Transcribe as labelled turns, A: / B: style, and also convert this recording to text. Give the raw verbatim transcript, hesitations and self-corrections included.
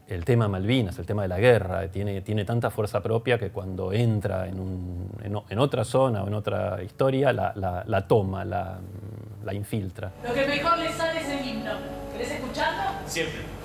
A: el tema Malvinas, el tema de la guerra, tiene, tiene tanta fuerza propia que cuando entra en, un, en, en otra zona o en otra historia, la, la, la toma, la, la infiltra.
B: Lo que mejor le sale es el himno. ¿Querés escucharlo?
C: Siempre.